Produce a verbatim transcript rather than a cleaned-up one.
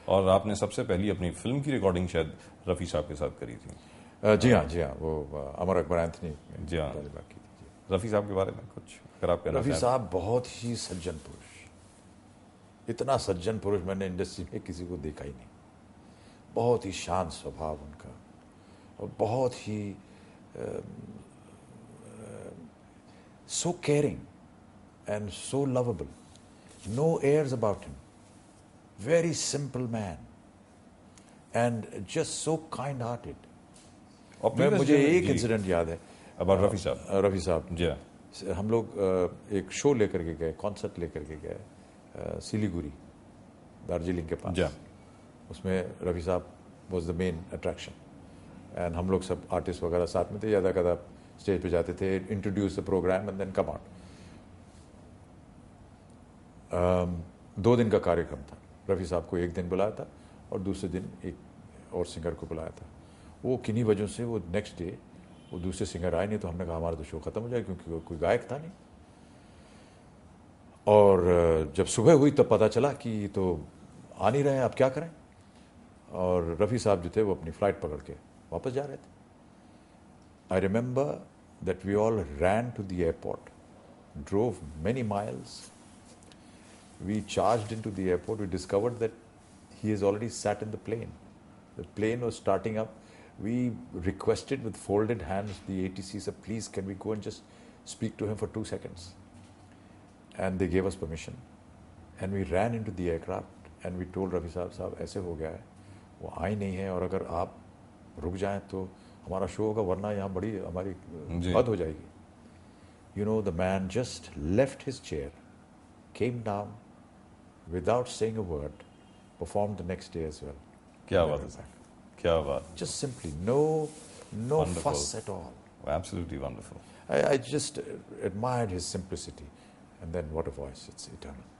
और आपने सबसे पहली अपनी फिल्म की रिकॉर्डिंग शायद रफ़ी साहब के साथ करी थी। अ, जी हाँ जी हाँ, वो अ, अमर अकबर एंथनी जी हाँ। पहले बात की थी। रफ़ी साहब के बारे में कुछ अगर आप कहना रफ़ी चाहें। साहब बहुत ही सज्जन पुरुष, इतना सज्जन पुरुष मैंने इंडस्ट्री में किसी को देखा ही नहीं। बहुत ही शांत स्वभाव उनका, और बहुत ही so caring and so lovable, no airs about him, very simple man and just so kind hearted. और मैं previous मुझे gener- एक जी, इंसिडेंट याद है about रफ़ी साहब। अ, रफ़ी साहब। जी हाँ। हम लोग अ, एक शो लेकर के गए, कॉन्सर्ट लेकर के गए अ, सिलीगुड़ी, दार्जिलिंग के पास। जी हाँ। उसमें रफ़ी साहब was the main attraction, and हम लोग सब आर्टिस्ट वगैरह साथ में थे। ज़्यादा कदा स्टेज पे जाते थे, introduce the programme and then come out. दो दिन का कार्यक्रम था। रफ़ी साहब को एक दिन बुलाया था और दूसरे दिन एक और सिंगर को बुलाया था। वो किन्हीं वजहों से वो नेक्स्ट डे वो दूसरे सिंगर आए नहीं, तो हमने कहा हमारा तो शो ख़त्म हो जाएगा, क्योंकि वो कोई गायक था नहीं। और अ, जब सुबह हुई तब पता चला कि ये तो आ नहीं रहे हैं, अब क्या करें। और रफ़ी साहब जो थे वो अपनी फ़्लाइट पकड़ के वापस जा रहे थे। I remember that we all ran to the airport, drove many miles, we charged into the airport. We discovered that he has already sat in the plane. The plane was starting up. We requested with folded hands the A T C, sir, please can we go and just speak to him for two seconds? And they gave us permission. And we ran into the aircraft and we told Rafi साहब साहब ऐसे हो गया है, वो आ ही नहीं है, और अगर आप रुक जाएं तो हमारा शो होगा, वरना यहाँ बड़ी हमारी हद हो जाएगी. You know, the man just left his chair, came down, without saying a word, performed the next day as well. क्या बात है सर, क्या बात. Just simply, no, no Wonderful. fuss at all. Absolutely wonderful. I, I just uh, admired his simplicity. And then what a voice, it's eternal.